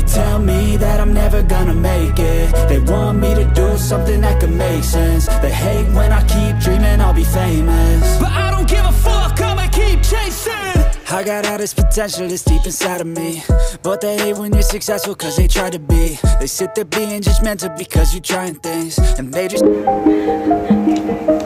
They tell me that I'm never gonna make it. They want me to do something that could make sense. They hate when I keep dreaming I'll be famous, but I don't give a fuck, I'ma keep chasing. I got all this potential that's deep inside of me, but they hate when you're successful cause they try to be. They sit there being judgmental because you're trying things, and they just